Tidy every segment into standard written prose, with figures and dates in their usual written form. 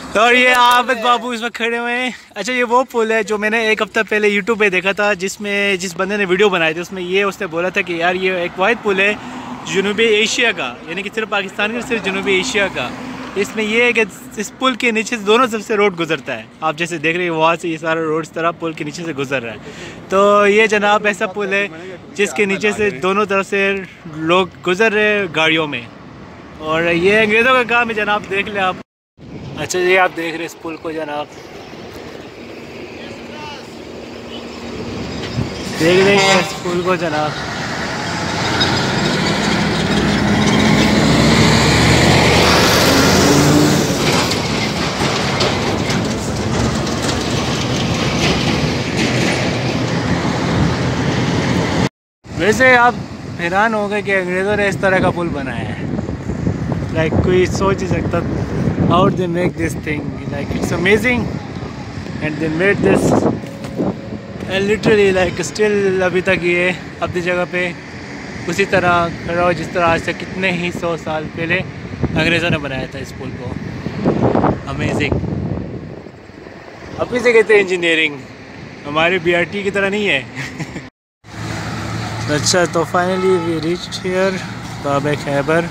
और ये आबिद बाबू इसमें खड़े हुए हैं। अच्छा, ये वो पुल है जो मैंने एक हफ्ता पहले यूट्यूब पे देखा था, जिसमें जिस बंदे ने वीडियो बनाई थी उसमें ये उसने बोला था कि यार ये एक वाहिद पुल है जनूबी एशिया का, यानी कि सिर्फ पाकिस्तान का, सिर्फ जनूबी एशिया का। इसमें ये है कि इस पुल के नीचे से दोनों तरफ से रोड गुजरता है। आप जैसे देख रहे हैं वहाँ से ये सारा रोड इस तरह पुल के नीचे से गुजर रहा है। तो ये जनाब ऐसा पुल है जिसके नीचे से दोनों तरफ से लोग गुजर रहे हैं गाड़ियों में, और ये अंग्रेज़ों का काम है जनाब, देख लें आप। अच्छा, ये आप देख रहे हैं इस पुल को जनाब, देख रहे हैं इस पुल को जनाब। वैसे आप हैरान हो गए कि अंग्रेज़ों ने इस तरह का पुल बनाया है। लाइक कोई सोच ही सकता, how they make this thing, like it's amazing and they made this and literally like still अभी तक ये अपनी जगह पे उसी तरह खड़ा हो जिस तरह आज से कितने ही 100 साल पहले अंग्रेज़ों ने बनाया था इस पुल को। अमेजिंग। अभी से कहते हैं इंजीनियरिंग, हमारे BRT की तरह नहीं है। अच्छा, तो finally we reached here Baba Khyber.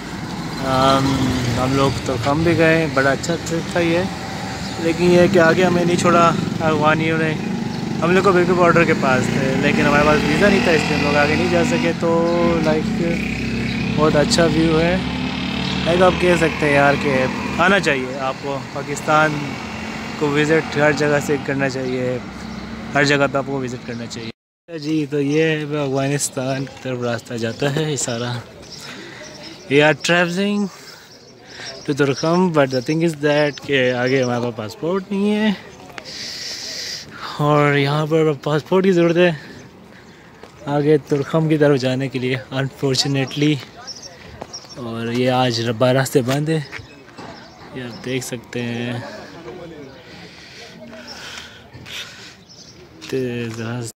हम लोग तो कम भी गए, बड़ा अच्छा ट्रिप था ये, लेकिन ये कि आगे हमें नहीं छोड़ा अफगानियों ने। हम लोग को बिल्कुल बॉर्डर के पास थे, लेकिन हमारे पास वीज़ा नहीं था इसलिए हम लोग आगे नहीं जा सके। तो लाइक बहुत अच्छा व्यू है। लाइक आप कह सकते हैं यार कि आना चाहिए आपको, पाकिस्तान को विज़िट हर जगह से करना चाहिए, हर जगह पे आपको विज़िट करना चाहिए जी। तो ये है अफगानिस्तान की तरफ रास्ता जाता है ये सारा। We are travelling to Torkham, but the thing is that कि आगे हमारे पास पासपोर्ट नहीं है, और यहाँ पर पासपोर्ट की ज़रूरत है आगे तुर्कम की तरफ जाने के लिए, अनफॉर्चुनेटली। और ये आज रास्ते बंद है, ये आप देख सकते हैं।